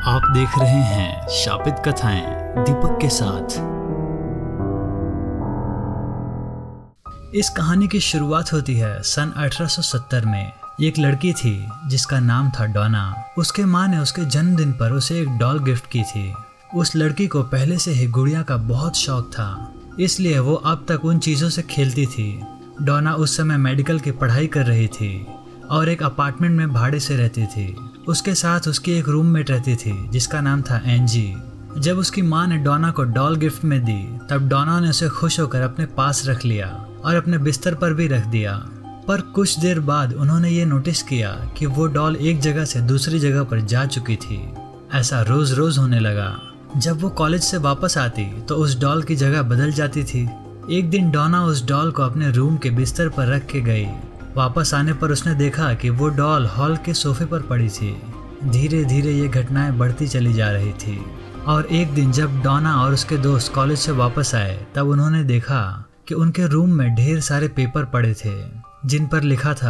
आप देख रहे हैं शापित कथाएं दीपक के साथ। इस कहानी की शुरुआत होती है सन 1870 में। एक लड़की थी जिसका नाम था डोना। उसके माँ ने उसके जन्मदिन पर उसे एक डॉल गिफ्ट की थी। उस लड़की को पहले से ही गुड़िया का बहुत शौक था, इसलिए वो अब तक उन चीज़ों से खेलती थी। डोना उस समय मेडिकल की पढ़ाई कर रही थी और एक अपार्टमेंट में भाड़े से रहती थी। उसके साथ उसकी एक रूममेट रहती थी जिसका नाम था एंजी। जब उसकी माँ ने डोना को डॉल गिफ्ट में दी तब डोना ने उसे खुश होकर अपने पास रख लिया और अपने बिस्तर पर भी रख दिया। पर कुछ देर बाद उन्होंने ये नोटिस किया कि वो डॉल एक जगह से दूसरी जगह पर जा चुकी थी। ऐसा रोज रोज होने लगा। जब वो कॉलेज से वापस आती तो उस डॉल की जगह बदल जाती थी। एक दिन डोना उस डॉल को अपने रूम के बिस्तर पर रख के गई। वापस आने पर उसने देखा कि वो डॉल हॉल के सोफे पर पड़ी थी। धीरे धीरे ये घटनाएं बढ़ती चली जा रही थी और एक दिन जब डोना और उसके दोस्त कॉलेज से वापस आए तब उन्होंने देखा कि उनके रूम में ढेर सारे पेपर पड़े थे जिन पर लिखा था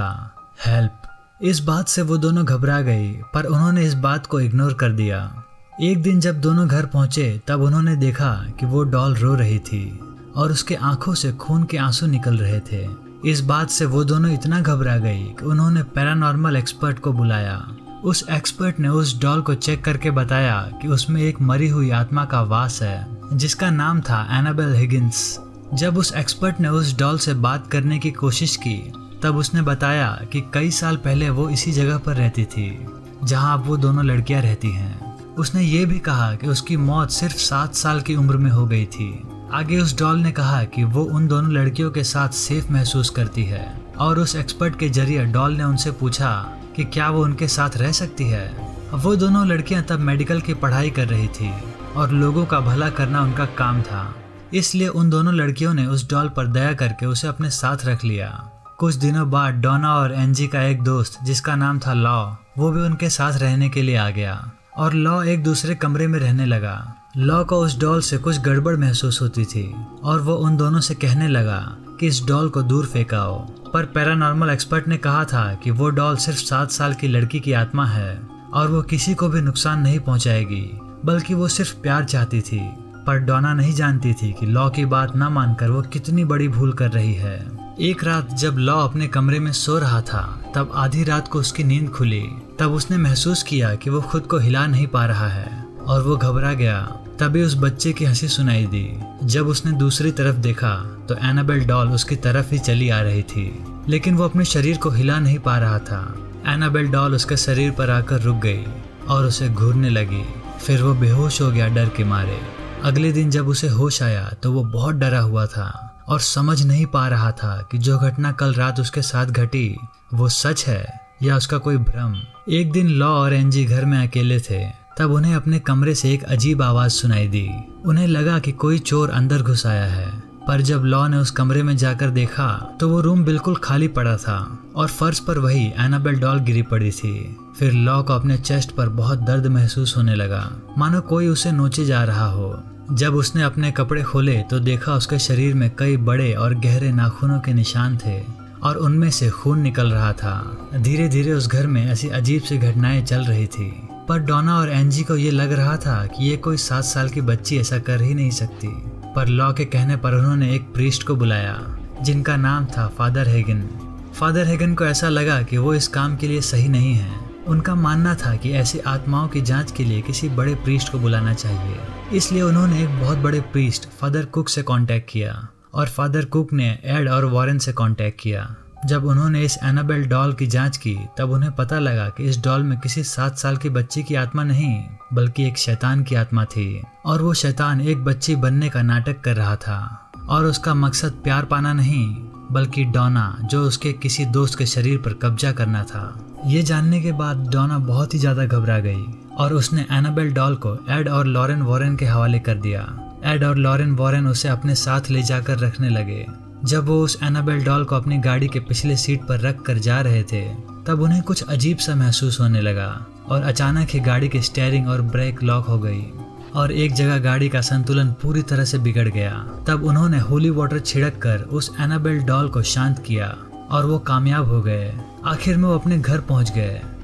हेल्प। इस बात से वो दोनों घबरा गई, पर उन्होंने इस बात को इग्नोर कर दिया। एक दिन जब दोनों घर पहुंचे तब उन्होंने देखा कि वो डॉल रो रही थी और उसके आंखों से खून के आंसू निकल रहे थे। इस बात से वो दोनों इतना घबरा गई कि उन्होंने पैरानॉर्मल एक्सपर्ट को बुलाया। उस एक्सपर्ट ने उस डॉल को चेक करके बताया कि उसमें एक मरी हुई आत्मा का वास है जिसका नाम था एनाबेल हिगिंस। जब उस एक्सपर्ट ने उस डॉल से बात करने की कोशिश की तब उसने बताया कि कई साल पहले वो इसी जगह पर रहती थी जहां अब वो दोनों लड़कियां रहती हैं। उसने ये भी कहा कि उसकी मौत सिर्फ 7 साल की उम्र में हो गई थी। आगे उस डॉल ने कहा कि वो उन दोनों लड़कियों के साथ सेफ महसूस करती है और उस एक्सपर्ट के जरिए डॉल ने उनसे पूछा कि क्या वो उनके साथ रह सकती है। वो दोनों लड़कियां तब मेडिकल की पढ़ाई कर रही थी और लोगों का भला करना उनका काम था, इसलिए उन दोनों लड़कियों ने उस डॉल पर दया करके उसे अपने साथ रख लिया। कुछ दिनों बाद डोना और एंजी का एक दोस्त जिसका नाम था लॉ, वो भी उनके साथ रहने के लिए आ गया और लॉ एक दूसरे कमरे में रहने लगा। लॉ को उस डॉल से कुछ गड़बड़ महसूस होती थी और वो उन दोनों से कहने लगा कि इस डॉल को दूर फेंकाओ। पर पैरानॉर्मल एक्सपर्ट ने कहा था कि वो डॉल सिर्फ 7 साल की लड़की की आत्मा है और वो किसी को भी नुकसान नहीं पहुंचाएगी, बल्कि वो सिर्फ प्यार चाहती थी। पर डोना नहीं जानती थी कि लॉ की बात न मानकर वो कितनी बड़ी भूल कर रही है। एक रात जब लॉ अपने कमरे में सो रहा था तब आधी रात को उसकी नींद खुली। तब उसने महसूस किया कि वो खुद को हिला नहीं पा रहा है और वो घबरा गया। तभी उस बच्चे की हंसी सुनाई दी। जब उसने दूसरी तरफ देखा तो एनाबेल डॉल उसकी तरफ ही चली आ रही थी, लेकिन वो अपने शरीर को हिला नहीं पा रहा था। एनाबेल डॉल उसके शरीर पर आकर रुक गई और उसे घूरने लगी। फिर वो बेहोश हो गया डर के मारे। अगले दिन जब उसे होश आया तो वो बहुत डरा हुआ था और समझ नहीं पा रहा था कि जो घटना कल रात उसके साथ घटी वो सच है या उसका कोई भ्रम। एक दिन लॉ और एंजी घर में अकेले थे। तब उन्हें अपने कमरे से एक अजीब आवाज सुनाई दी। उन्हें लगा कि कोई चोर अंदर घुस आया है, पर जब लॉ ने उस कमरे में जाकर देखा तो वो रूम बिल्कुल खाली पड़ा था और फर्श पर वही एनाबेल डॉल गिरी पड़ी थी। फिर लॉ को अपने चेस्ट पर बहुत दर्द महसूस होने लगा, मानो कोई उसे नोचे जा रहा हो। जब उसने अपने कपड़े खोले तो देखा उसके शरीर में कई बड़े और गहरे नाखूनों के निशान थे और उनमें से खून निकल रहा था। धीरे धीरे उस घर में ऐसी अजीब सी घटनाएं चल रही थी, पर डोना और एंजी को ये लग रहा था कि ये कोई 7 साल की बच्ची ऐसा कर ही नहीं सकती। पर लॉ के कहने पर उन्होंने एक प्रीस्ट को बुलाया जिनका नाम था फादर हेगन। फादर हेगन को ऐसा लगा कि वो इस काम के लिए सही नहीं है। उनका मानना था कि ऐसी आत्माओं की जांच के लिए किसी बड़े प्रीस्ट को बुलाना चाहिए। इसलिए उन्होंने एक बहुत बड़े प्रीस्ट फादर कुक से कांटेक्ट किया और फादर कुक ने एड और वॉरेन से कांटेक्ट किया। जब उन्होंने इस एनाबेल डॉल की जांच की तब उन्हें पता लगा कि इस डॉल में किसी 7 साल की बच्ची की आत्मा नहीं बल्कि एक शैतान की आत्मा थी और वो शैतान एक बच्ची बनने का नाटक कर रहा था और उसका मकसद प्यार पाना नहीं बल्कि डोना जो उसके किसी दोस्त के शरीर पर कब्जा करना था। ये जानने के बाद डोना बहुत ही ज्यादा घबरा गई और उसने एनाबेल डॉल को एड और लॉरेन वॉरेन के हवाले कर दिया। एड और लॉरेन वॉरेन उसे अपने साथ ले जाकर रखने लगे। जब वो उस एनाबेल डॉल को अपनी गाड़ी के पिछले सीट पर रख कर जा रहे थे तब उन्हें कुछ अजीब सा महसूस होने लगा और अचानक ही गाड़ी की स्टीयरिंग और ब्रेक लॉक हो गई और एक जगह गाड़ी का संतुलन पूरी तरह से बिगड़ गया। तब उन्होंने होली वाटर छिड़क कर उस एनाबेल डॉल को शांत किया और वो कामयाब हो गए। आखिर में वो अपने घर पहुंच गए।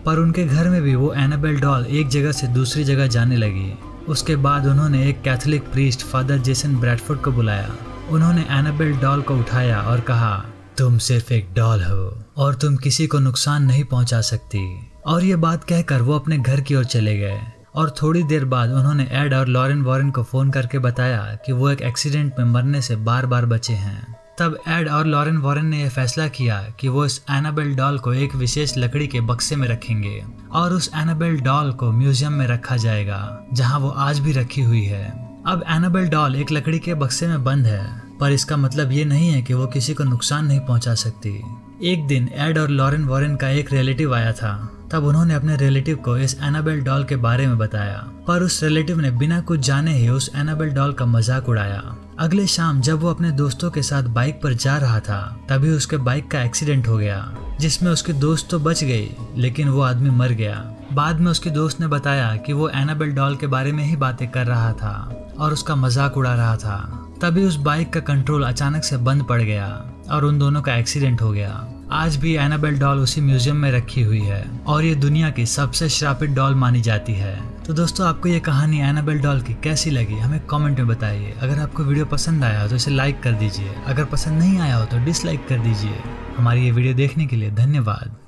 पर उनके घर में भी वो एनाबेल डॉल एक जगह से दूसरी जगह जाने लगी। उसके बाद उन्होंने एक Catholic priest father Jason Bradford को बुलाया। उन्होंने एनाबेल डॉल को उठाया और कहा, तुम सिर्फ एक डॉल हो और तुम किसी को नुकसान नहीं पहुंचा सकती। और ये बात कहकर वो अपने घर की ओर चले गए। और थोड़ी देर बाद उन्होंने एड और लॉरेन वॉरेन को फ़ोन करके बताया कि वो एक एक्सीडेंट में मरने से बार बार बचे हैं। तब एड और लॉरेन वॉरेन ने यह फैसला किया कि वो इस एनाबेल डॉल को एक विशेष लकड़ी के बक्से में रखेंगे और उस एनाबेल डॉल को म्यूजियम में रखा जाएगा, जहां वो आज भी रखी हुई है। अब एनाबेल डॉल एक लकड़ी के बक्से में बंद है, पर इसका मतलब ये नहीं है कि वो किसी को नुकसान नहीं पहुंचा सकती। एक दिन एड और लॉरेन वॉरेन का एक रिलेटिव आया था। तब उन्होंने अपने रिलेटिव को इस एनाबेल डॉल के बारे में बताया, पर उस रिलेटिव ने बिना कुछ जाने ही उस एनाबेल डॉल का मजाक उड़ाया। अगले शाम जब वो अपने दोस्तों के साथ बाइक पर जा रहा था, तभी उसके बाइक का एक्सीडेंट हो गया, जिसमें उसकी दोस्त तो बच गई, लेकिन वो आदमी मर गया। बाद में उसके दोस्त ने बताया कि वो एनाबेल डॉल के बारे में ही बातें कर रहा था और उसका मजाक उड़ा रहा था। तभी उस बाइक का कंट्रोल अचानक से बंद पड़ गया और उन दोनों का एक्सीडेंट हो गया। आज भी एनाबेल डॉल उसी म्यूजियम में रखी हुई है और ये दुनिया की सबसे श्रापित डॉल मानी जाती है। तो दोस्तों, आपको ये कहानी एनाबेल डॉल की कैसी लगी हमें कमेंट में बताइए। अगर आपको वीडियो पसंद आया हो तो इसे लाइक कर दीजिए, अगर पसंद नहीं आया हो तो डिसलाइक कर दीजिए। हमारी ये वीडियो देखने के लिए धन्यवाद।